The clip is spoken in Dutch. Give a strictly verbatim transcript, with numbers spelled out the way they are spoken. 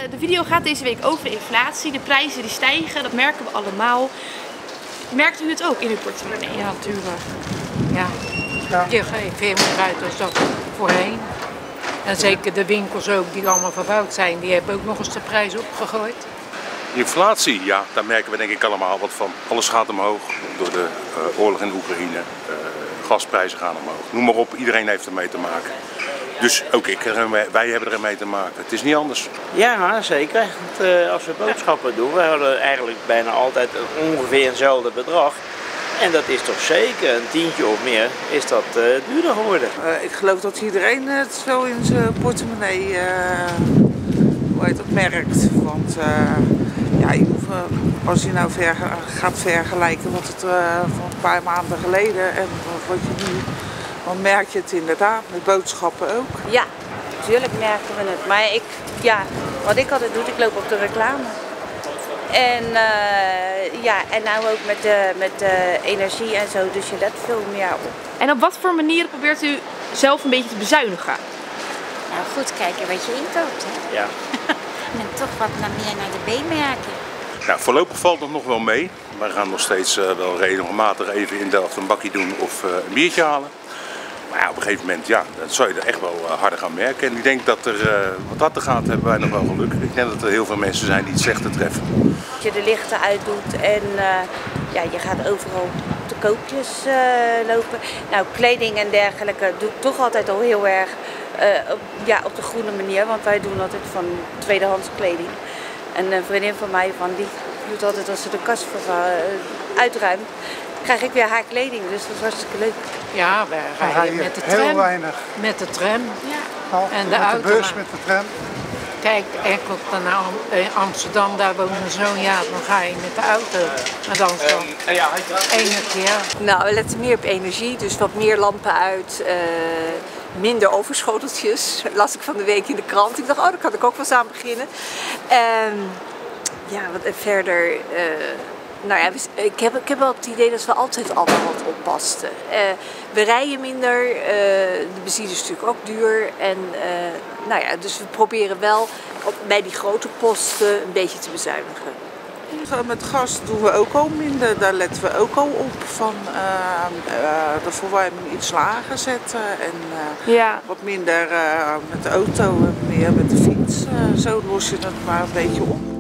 de video gaat deze week over inflatie. De prijzen die stijgen, dat merken we allemaal. Merkt u het ook in uw portemonnee? Ja, natuurlijk. Ja. Ja. Je geeft veel meer uit dan dat voorheen. En zeker de winkels ook, die allemaal verbouwd zijn, die hebben ook nog eens de prijs opgegooid. Inflatie, ja, daar merken we denk ik allemaal wat van. Alles gaat omhoog door de uh, oorlog in Oekraïne. Uh, gasprijzen gaan omhoog. Noem maar op, iedereen heeft ermee te maken. Dus ook ik, wij hebben ermee te maken. Het is niet anders. Ja, zeker. Want, uh, als we boodschappen doen, we hadden eigenlijk bijna altijd ongeveer eenzelfde bedrag. En dat is toch zeker een tientje of meer, is dat uh, duurder geworden. Uh, ik geloof dat iedereen het zo in zijn portemonnee uh, hoe heet dat, merkt. Want uh, ja, je hoeft, uh, als je nou ver, gaat vergelijken wat het uh, van een paar maanden geleden en wat je nu, dan merk je het inderdaad, met boodschappen ook. Ja, natuurlijk merken we het. Maar ik, ja, wat ik altijd doe, ik loop op de reclame. En, uh, ja, en nou ook met de, met de energie en zo, dus je let veel meer op. En op wat voor manieren probeert u zelf een beetje te bezuinigen? Nou, goed kijken wat je inkoopt, hè? Ja. En toch wat naar meer naar de B-merken. Nou, voorlopig valt het nog wel mee. We gaan nog steeds uh, wel regelmatig even in Delft een bakje doen of uh, een biertje halen. Maar ja, op een gegeven moment, ja, dan zou je er echt wel uh, harder gaan merken. En ik denk dat er, uh, wat dat er gaat, hebben wij nog wel geluk. Ik denk dat er heel veel mensen zijn die het slechter treffen. Als je de lichten uitdoet en uh, ja, je gaat overal op de koopjes uh, lopen. Nou, kleding en dergelijke doe ik toch altijd al heel erg uh, op, ja, op de groene manier. Want wij doen altijd van tweedehands kleding. En een vriendin van mij, van, die doet altijd als ze de kast voor, uh, uitruimt, krijg ik weer haar kleding, dus dat is hartstikke leuk. Ja, we rijden met de tram. Heel weinig. Met de tram. Ja. En de met auto. de bus, met de tram. Kijk, enkel naar Amsterdam, daar wonen zo'n jaar, dan ga je met de auto. Maar dan is dat ene keer. Nou, we letten meer op energie, dus wat meer lampen uit, uh, minder overschoteltjes. Las ik van de week in de krant. Ik dacht, oh, daar kan ik ook wel eens aan beginnen. Um, ja, wat verder. Uh, Nou ja, ik heb, ik heb wel het idee dat we altijd allemaal wat oppasten. Uh, we rijden minder, uh, de benzine is natuurlijk ook duur. En, uh, nou ja, dus we proberen wel op, bij die grote posten een beetje te bezuinigen. Met gas doen we ook al minder, daar letten we ook al op. Van uh, uh, de verwarming iets lager zetten en uh, ja. wat minder uh, met de auto en meer met de fiets. Uh, zo los je het maar een beetje op.